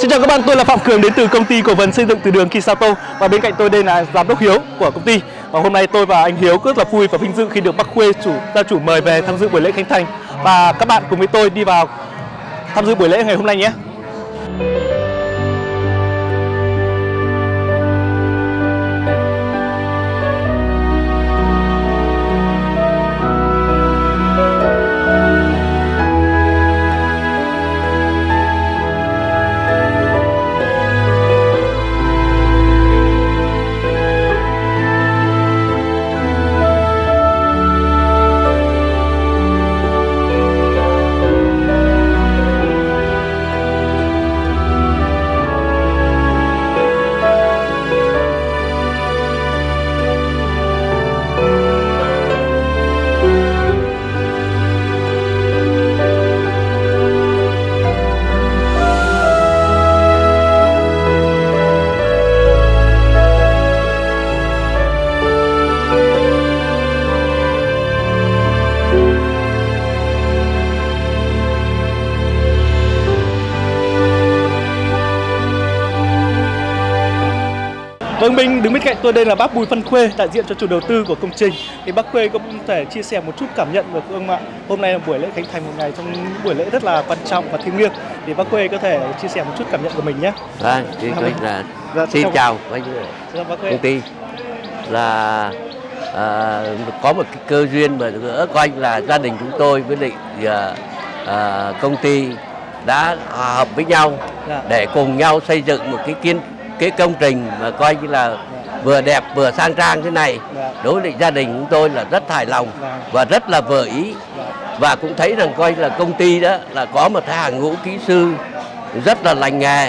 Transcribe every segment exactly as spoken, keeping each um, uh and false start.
Xin chào các bạn, tôi là Phạm Cường đến từ công ty cổ phần xây dựng Từ Đường Kisato và bên cạnh tôi đây là giám đốc Hiếu của công ty. Và hôm nay tôi và anh Hiếu rất là vui và vinh dự khi được bác Khuê chủ gia chủ mời về tham dự buổi lễ khánh thành, và các bạn cùng với tôi đi vào tham dự buổi lễ ngày hôm nay nhé. Vâng, mình đứng bên cạnh tôi đây là bác Bùi Văn Khuê, đại diện cho chủ đầu tư của công trình. Thì bác Khuê có thể chia sẻ một chút cảm nhận được không ạ? Hôm nay là buổi lễ khánh thành một ngày trong những buổi lễ rất là quan trọng và thiêng liêng. Thì bác Khuê có thể chia sẻ một chút cảm nhận của mình nhé. Vâng, xin, là, dạ, xin chào với công ty. Là à, có một cái cơ duyên mà nữa coi là gia đình chúng tôi với lại à, à, công ty đã hợp với nhau, dạ, để cùng nhau xây dựng một cái kiên cái công trình mà coi như là vừa đẹp vừa sang trang thế này. Đối với gia đình chúng tôi là rất hài lòng và rất là vừa ý, và cũng thấy rằng coi là công ty đó là có một cái hàng ngũ kỹ sư rất là lành nghề,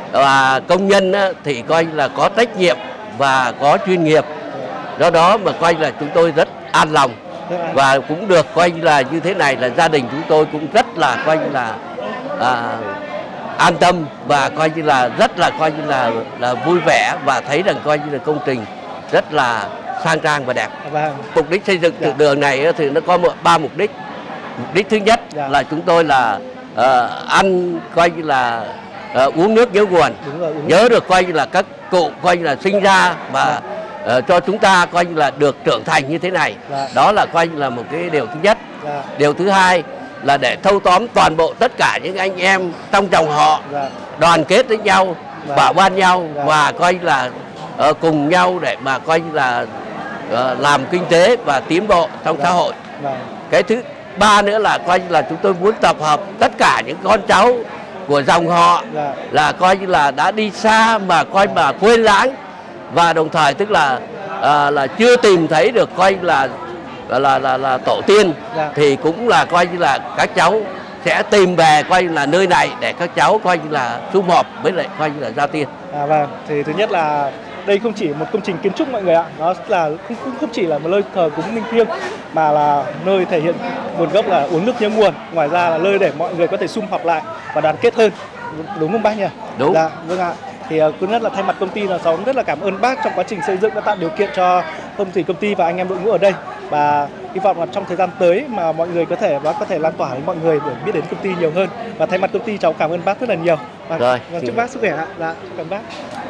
và công nhân đó thì coi là có trách nhiệm và có chuyên nghiệp. Do đó mà coi là chúng tôi rất an lòng, và cũng được coi là như thế này là gia đình chúng tôi cũng rất là coi như là à, an tâm và coi như là rất là coi như là là vui vẻ, và thấy rằng coi như là công trình rất là sang trang và đẹp. Vâng. Mục đích xây dựng Từ Đường này thì nó có một ba mục đích. Mục đích thứ nhất, dạ, là chúng tôi là uh, ăn coi như là uh, uống nước nhớ nguồn, rồi, nhớ nước. Được coi như là các cụ coi như là sinh ra và dạ, uh, cho chúng ta coi như là được trưởng thành như thế này. Dạ. Đó là coi như là một cái điều thứ nhất. Dạ. Điều thứ hai là để thâu tóm toàn bộ tất cả những anh em trong dòng họ, dạ, đoàn kết với nhau, dạ, bảo ban nhau, dạ, và coi là uh, cùng nhau để mà coi như là uh, làm kinh tế và tiến bộ trong dạ, xã hội. Dạ. Cái thứ ba nữa là coi như là chúng tôi muốn tập hợp tất cả những con cháu của dòng họ, dạ, là coi như là đã đi xa mà coi mà quên lãng, và đồng thời tức là uh, là chưa tìm thấy được coi là Là, là là là tổ tiên, dạ, thì cũng là coi như là các cháu sẽ tìm về coi như là nơi này để các cháu coi như là sum họp với lại coi như là gia tiên. À, vâng, thì thứ nhất là đây không chỉ một công trình kiến trúc mọi người ạ, nó là không, không chỉ là một nơi thờ cúng linh thiêng mà là nơi thể hiện nguồn gốc là uống nước nhớ nguồn, ngoài ra là nơi để mọi người có thể sum họp lại và đoàn kết hơn, đúng không bác nhỉ? Đúng. Dạ, vâng ạ. Thì uh, nhất là thay mặt công ty là cháu rất là cảm ơn bác trong quá trình xây dựng đã tạo điều kiện cho công ty công ty và anh em đội ngũ ở đây, và hy vọng là trong thời gian tới mà mọi người có thể bác có thể lan tỏa đến mọi người để biết đến công ty nhiều hơn. Và thay mặt công ty cháu cảm ơn bác rất là nhiều. Và, rồi, và chúc bác sức khỏe ạ. Dạ, cảm ơn bác.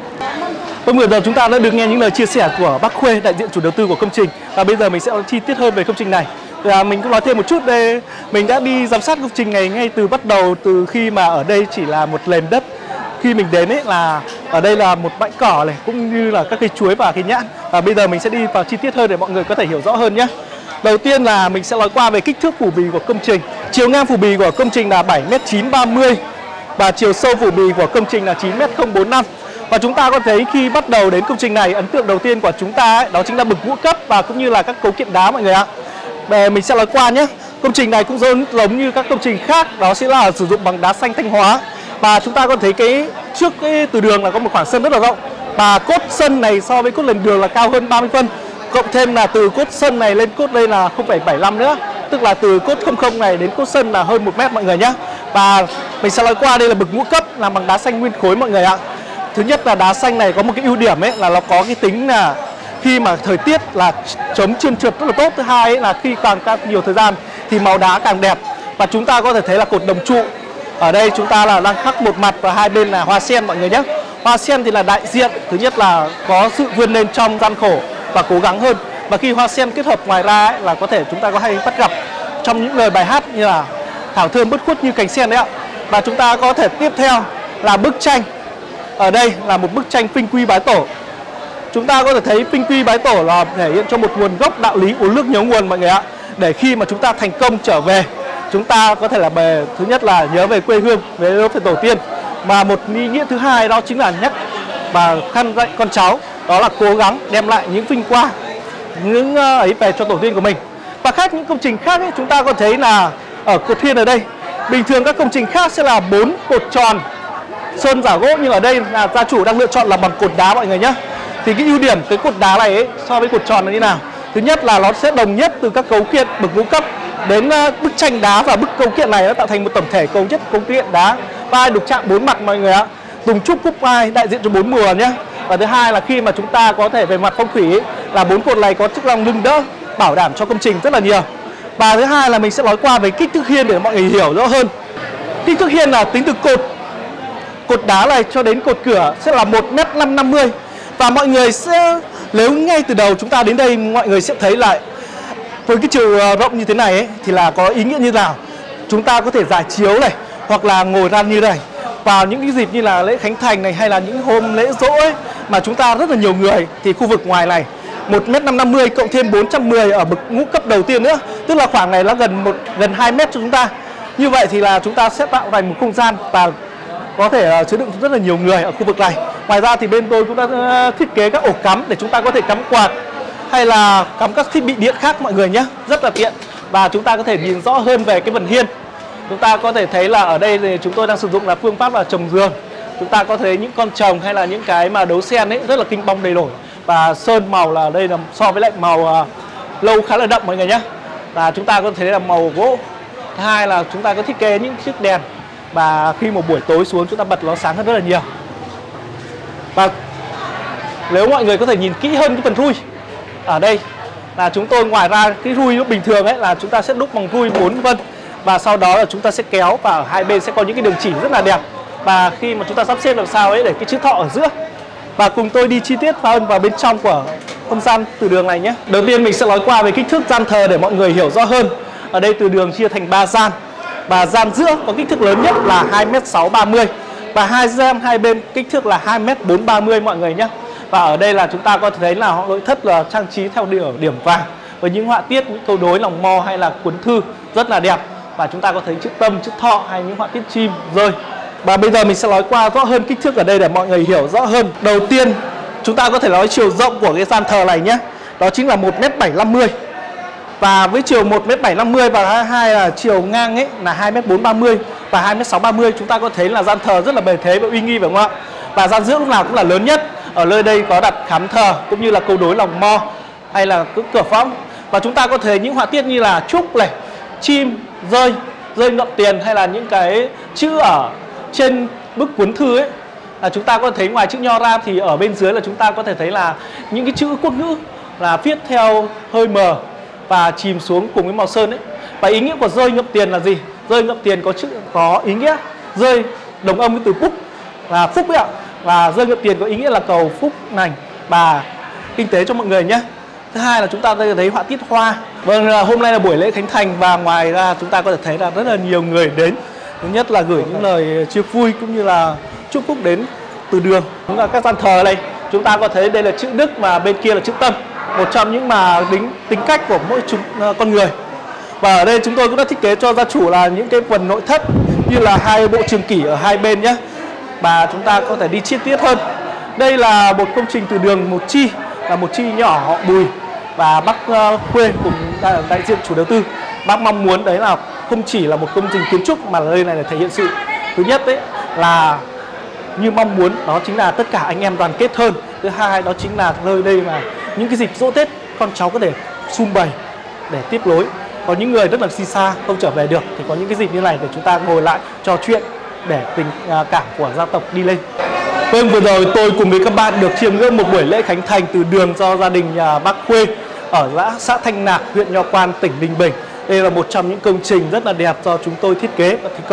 Vâng, vừa giờ chúng ta đã được nghe những lời chia sẻ của bác Khuê, đại diện chủ đầu tư của công trình, và bây giờ mình sẽ chi tiết hơn về công trình này. Và mình cũng nói thêm một chút đây, mình đã đi giám sát công trình này ngay từ bắt đầu, từ khi mà ở đây chỉ là một nền đất. Khi mình đến ấy là ở đây là một bãi cỏ này, cũng như là các cây chuối và cây nhãn. Và bây giờ mình sẽ đi vào chi tiết hơn để mọi người có thể hiểu rõ hơn nhé. Đầu tiên là mình sẽ nói qua về kích thước phủ bì của công trình. Chiều ngang phủ bì của công trình là bảy mét chín ba mươi và chiều sâu phủ bì của công trình là chín mét không bốn năm. Và chúng ta có thấy khi bắt đầu đến công trình này, ấn tượng đầu tiên của chúng ta ấy, đó chính là bậc ngũ cấp và cũng như là các cấu kiện đá mọi người ạ. Để mình sẽ nói qua nhé. Công trình này cũng giống, giống như các công trình khác, đó sẽ là sử dụng bằng đá xanh Thanh Hóa. Và chúng ta có thấy cái trước cái từ đường là có một khoảng sân rất là rộng, và cốt sân này so với cốt nền đường là cao hơn ba mươi phân, cộng thêm là từ cốt sân này lên cốt đây là không phẩy bảy lăm nữa, tức là từ cốt không không này đến cốt sân là hơn một mét mọi người nhé. Và mình sẽ nói qua đây là bậc ngũ cấp làm bằng đá xanh nguyên khối mọi người ạ. Thứ nhất là đá xanh này có một cái ưu điểm ấy là nó có cái tính là khi mà thời tiết là chống trơn trượt rất là tốt. Thứ hai ấy là khi càng càng nhiều thời gian thì màu đá càng đẹp. Và chúng ta có thể thấy là cột đồng trụ Ở đây chúng ta là đang khắc một mặt và hai bên là hoa sen mọi người nhé. Hoa sen thì là đại diện, thứ nhất là có sự vươn lên trong gian khổ và cố gắng hơn. Và khi hoa sen kết hợp ngoài ra ấy, là có thể chúng ta có hay bắt gặp trong những lời bài hát như là thảo thơm bất khuất như cành sen đấy ạ. Và chúng ta có thể tiếp theo là bức tranh. Ở đây là một bức tranh Phinh Quy Bái Tổ. Chúng ta có thể thấy Phinh Quy Bái Tổ là thể hiện cho một nguồn gốc đạo lý uống nước nhớ nguồn mọi người ạ. Để khi mà chúng ta thành công trở về, chúng ta có thể là về thứ nhất là nhớ về quê hương, về lớp về tổ tiên. Mà một ý nghĩa thứ hai đó chính là nhắc và khăn dạy con cháu, đó là cố gắng đem lại những vinh quang, những ấy về cho tổ tiên của mình. Và khác những công trình khác ấy, chúng ta có thấy là ở cột thiên ở đây, bình thường các công trình khác sẽ là bốn cột tròn sơn giả gỗ, nhưng ở đây là gia chủ đang lựa chọn là bằng cột đá mọi người nhé. Thì cái ưu điểm cái cột đá này ấy, so với cột tròn là như nào? Thứ nhất là nó sẽ đồng nhất từ các cấu kiện bậc ngũ cấp đến bức tranh đá, và bức cấu kiện này nó tạo thành một tổng thể cấu nhất cấu kiện đá, vai đục chạm bốn mặt mọi người ạ. Dùng trúc cúc vai đại diện cho bốn mùa nhé. Và thứ hai là khi mà chúng ta có thể về mặt phong thủy ấy, là bốn cột này có chức năng nâng đỡ, bảo đảm cho công trình rất là nhiều. Và thứ hai là mình sẽ nói qua về kích thước hiên để mọi người hiểu rõ hơn. Kích thước hiên là tính từ cột cột đá này cho đến cột cửa sẽ là một mét năm năm mươi. Và mọi người sẽ, nếu ngay từ đầu chúng ta đến đây, mọi người sẽ thấy là với cái chiều rộng như thế này ấy, thì là có ý nghĩa như nào. Chúng ta có thể giải chiếu này, hoặc là ngồi ra như này vào những cái dịp như là lễ khánh thành này, hay là những hôm lễ dỗ ấy, mà chúng ta rất là nhiều người, thì khu vực ngoài này một mét năm năm mươi cộng thêm bốn trăm mười ở bậc ngũ cấp đầu tiên nữa, tức là khoảng này là gần một gần hai mét cho chúng ta. Như vậy thì là chúng ta sẽ tạo thành một không gian và có thể chứa đựng rất là nhiều người ở khu vực này. Ngoài ra thì bên tôi cũng đã thiết kế các ổ cắm để chúng ta có thể cắm quạt hay là cắm các thiết bị điện khác mọi người nhé, rất là tiện. Và chúng ta có thể nhìn rõ hơn về cái phần hiên. Chúng ta có thể thấy là ở đây thì chúng tôi đang sử dụng là phương pháp là trồng giường. Chúng ta có thấy những con trồng hay là những cái mà đấu sen ấy rất là kinh bong đầy nổi. Và sơn màu là đây là so với lại màu uh, lâu khá là đậm mọi người nhé. Và chúng ta có thấy là màu gỗ. Thứ hai là chúng ta có thiết kế những chiếc đèn, và khi một buổi tối xuống chúng ta bật nó sáng hơn rất là nhiều. Và nếu mọi người có thể nhìn kỹ hơn cái phần rui ở đây là chúng tôi ngoài ra cái rui nó bình thường ấy là chúng ta sẽ đúc bằng rui bốn vân, và sau đó là chúng ta sẽ kéo, và ở hai bên sẽ có những cái đường chỉ rất là đẹp. Và khi mà chúng ta sắp xếp làm sao ấy để cái chữ thọ ở giữa. Và cùng tôi đi chi tiết hơn vào bên trong của không gian từ đường này nhé. Đầu tiên mình sẽ nói qua về kích thước gian thờ để mọi người hiểu rõ hơn. Ở đây từ đường chia thành ba gian, và gian giữa có kích thước lớn nhất là hai mét sáu ba mươi, và hai gian hai bên kích thước là hai mét bốn ba mươi mọi người nhé. Và ở đây là chúng ta có thể thấy là họ nội thất là trang trí theo điểm, điểm vàng với những họa tiết, những câu đối lòng mo hay là cuốn thư rất là đẹp. Và chúng ta có thấy chữ tâm, chữ thọ hay những họa tiết chim rơi. Và bây giờ mình sẽ nói qua rõ hơn kích thước ở đây để mọi người hiểu rõ hơn. Đầu tiên chúng ta có thể nói chiều rộng của cái gian thờ này nhé, đó chính là một mét bảy năm mươi. Và với chiều một mét bảy năm mươi và hai là chiều ngang ấy là hai mét bốn ba mươi và hai mét sáu ba mươi, chúng ta có thấy là gian thờ rất là bề thế và uy nghi phải không ạ? Và gian giữa lúc nào cũng là lớn nhất. Ở nơi đây có đặt khám thờ cũng như là câu đối lòng mo hay là cửa võng. Và chúng ta có thấy những họa tiết như là trúc này, chim, rơi, rơi ngậm tiền, hay là những cái chữ ở trên bức cuốn thư ấy. Là chúng ta có thấy ngoài chữ nho ra thì ở bên dưới là chúng ta có thể thấy là những cái chữ quốc ngữ là viết theo hơi mờ và chìm xuống cùng với màu sơn ấy. Và ý nghĩa của rơi ngậm tiền là gì? Rơi ngậm tiền có chữ có ý nghĩa rơi đồng âm với từ phúc là phúc ấy ạ. Và rơi ngậm tiền có ý nghĩa là cầu phúc lành và kinh tế cho mọi người nhé. Thứ hai là chúng ta thấy họa tiết hoa. Vâng, hôm nay là buổi lễ khánh thành và ngoài ra chúng ta có thể thấy là rất là nhiều người đến. Thứ nhất là gửi những lời chia vui cũng như là chúc phúc đến từ đường. Chúng là các gian thờ ở đây, chúng ta có thấy đây là chữ Đức mà bên kia là chữ Tâm, một trong những mà tính tính cách của mỗi chúng, con người. Và ở đây chúng tôi cũng đã thiết kế cho gia chủ là những cái phần nội thất như là hai bộ trường kỷ ở hai bên nhé. Và chúng ta có thể đi chi tiết hơn. Đây là một công trình từ đường một chi, là một chi nhỏ họ Bùi, và bác Khuê cùng đại diện chủ đầu tư. Bác mong muốn đấy là không chỉ là một công trình kiến trúc mà nơi này là thể hiện sự thứ nhất đấy là như mong muốn, đó chính là tất cả anh em đoàn kết hơn. Thứ hai đó chính là nơi đây mà những cái dịp dỗ Tết con cháu có thể sum vầy để tiếp nối. Có những người rất là đi xa không trở về được thì có những cái dịp như này để chúng ta ngồi lại trò chuyện để tình cảm của gia tộc đi lên. Vâng, vừa rồi tôi cùng với các bạn được chiêm ngưỡng một buổi lễ khánh thành từ đường do gia đình nhà bác Khuê ở xã Thanh Nạc, huyện Nho Quan, tỉnh Ninh Bình. Đây là một trong những công trình rất là đẹp do chúng tôi thiết kế và thi công.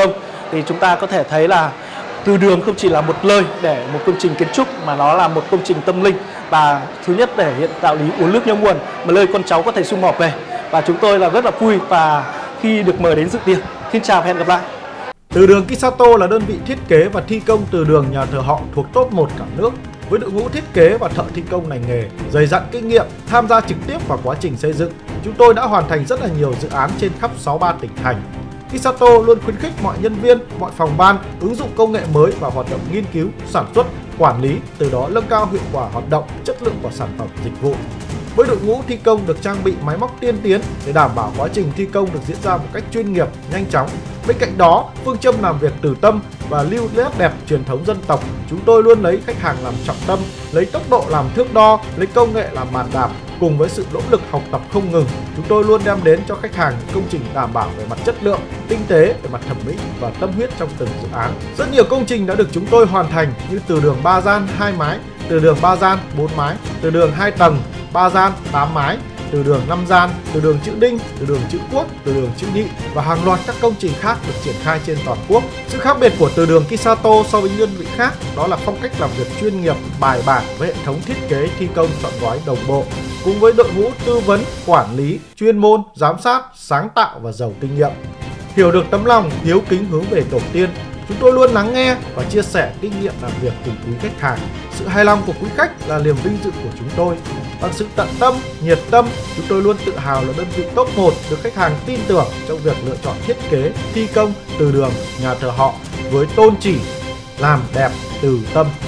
thì chúng ta có thể thấy là từ đường không chỉ là một lời để một công trình kiến trúc mà nó là một công trình tâm linh, và thứ nhất để hiện đạo lý uống nước nhớ nguồn, mà nơi con cháu có thể sum họp về. Và chúng tôi là rất là vui và khi được mời đến dự tiệc. Xin chào và hẹn gặp lại. Từ đường Kisato là đơn vị thiết kế và thi công từ đường nhà thờ họ thuộc top một cả nước, với đội ngũ thiết kế và thợ thi công ngành nghề dày dặn kinh nghiệm, tham gia trực tiếp vào quá trình xây dựng. Chúng tôi đã hoàn thành rất là nhiều dự án trên khắp sáu mươi ba tỉnh thành. Kisato luôn khuyến khích mọi nhân viên, mọi phòng ban ứng dụng công nghệ mới vào hoạt động nghiên cứu, sản xuất, quản lý, từ đó nâng cao hiệu quả hoạt động, chất lượng của sản phẩm dịch vụ. Với đội ngũ thi công được trang bị máy móc tiên tiến để đảm bảo quá trình thi công được diễn ra một cách chuyên nghiệp, nhanh chóng. Bên cạnh đó, phương châm làm việc từ tâm và lưu nét đẹp truyền thống dân tộc, chúng tôi luôn lấy khách hàng làm trọng tâm, lấy tốc độ làm thước đo, lấy công nghệ làm bàn đạp. Cùng với sự nỗ lực học tập không ngừng, chúng tôi luôn đem đến cho khách hàng công trình đảm bảo về mặt chất lượng, tinh tế về mặt thẩm mỹ và tâm huyết trong từng dự án. Rất nhiều công trình đã được chúng tôi hoàn thành như từ đường ba gian hai mái, từ đường ba gian bốn mái, từ đường hai tầng, ba gian tám mái, từ đường năm gian, từ đường chữ Đinh, từ đường chữ Quốc, từ đường chữ Nhị và hàng loạt các công trình khác được triển khai trên toàn quốc. Sự khác biệt của từ đường Kisato so với đơn vị khác đó là phong cách làm việc chuyên nghiệp, bài bản với hệ thống thiết kế thi công trọn gói đồng bộ, cùng với đội ngũ tư vấn, quản lý, chuyên môn, giám sát, sáng tạo và giàu kinh nghiệm. Hiểu được tấm lòng hiếu kính hướng về tổ tiên, chúng tôi luôn lắng nghe và chia sẻ kinh nghiệm làm việc cùng quý khách hàng. Sự hài lòng của quý khách là niềm vinh dự của chúng tôi. Bằng sự tận tâm, nhiệt tâm, chúng tôi luôn tự hào là đơn vị top một được khách hàng tin tưởng trong việc lựa chọn thiết kế, thi công từ đường nhà thờ họ với tôn chỉ làm đẹp từ tâm.